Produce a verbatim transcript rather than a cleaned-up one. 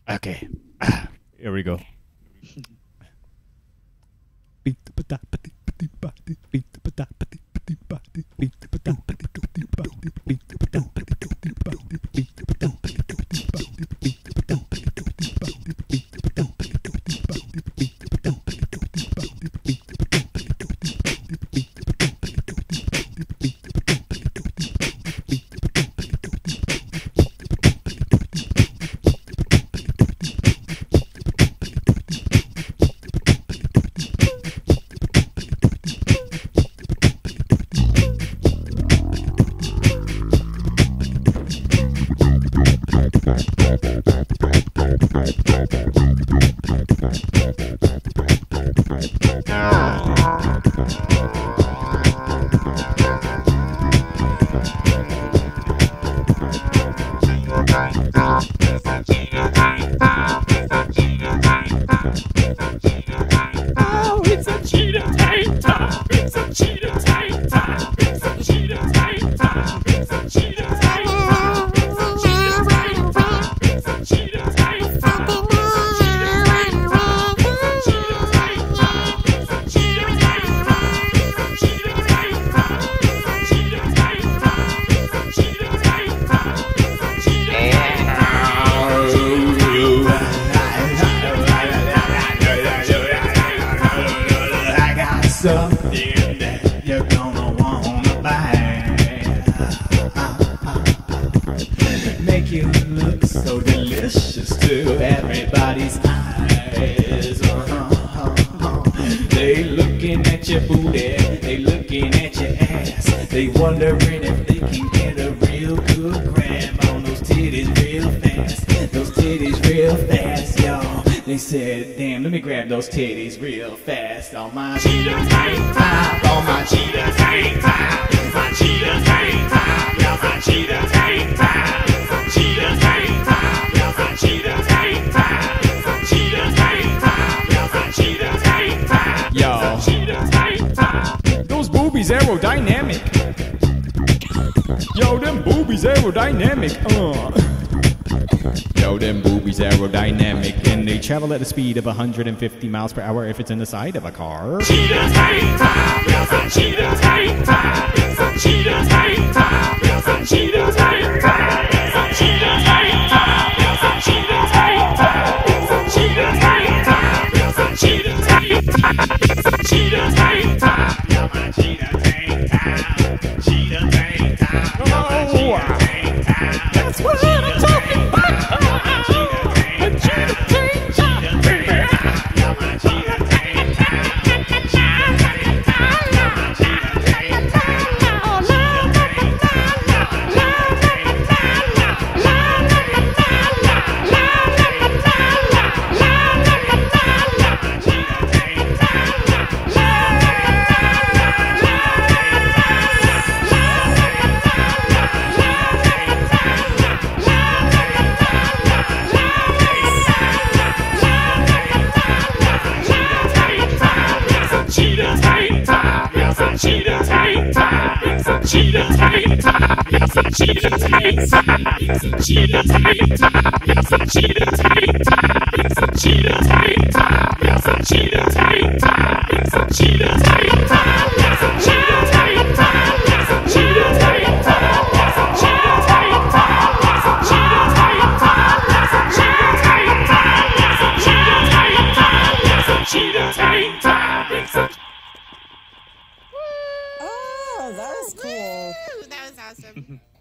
Okay. Here we go. Oh, it's a cheetah tank-top. It's a cheetah tank-top. It's a cheetah tank-top. It's a cheetah tank-top. It's a cheetah tank-top. It's a cheetah tank-top. Something that you're gonna wanna buy. Make you look so delicious to everybody's eyes. Uh-huh. They looking at your booty, they looking at your ass. They wondering if they can get a real good grab on those titties real fast. Those titties real fast, y'all. They said, damn, let me grab those titties real fast on my cheetah tank-top, on my cheetah tank-top, my cheetah tank-top, yeah, my cheetah tank-top, cheetah tank-top, yeah, my cheetah tank-top, cheetah tank-top, yeah, my cheetah tank-top, Yo, cheetah tank-top. those boobies aerodynamic. Yo, them boobies aerodynamic. Uh. Yo, them boobies aerodynamic, and they travel at the speed of one hundred fifty miles per hour if it's in the side of a car. Cheetah tank-top, yes, a cheetah tank-top, yes, a cheetah tank-top, yes, a cheetah tank-top, yes, a cheetah tank-top, yes, a cheetah tank-top, yes, a cheetah tank-top, yes, a cheetah tank-top, yes, a cheetah tank-top, yeah, my cheetah tank-top, cheetah tank-top, yeah, my cheetah tank-top. That's what I'm talking about. Cheetah tank-top, it's a cheetah tank-top, it's a cheetah tank-top, it's a cheetah tank-top, it's a cheetah tank-top, it's a cheetah tank-top, it's a cheetah tank-top, it's a cheetah tank-top, it's a cheetah tank-top, it's a cheetah tank-top, it's a cheetah tank-top, it's a cheetah tank-top, it's a cheetah tank-top, it's a cheetah tank-top, it's a cheetah tank-top, it's a Oh, that was cool. That was awesome.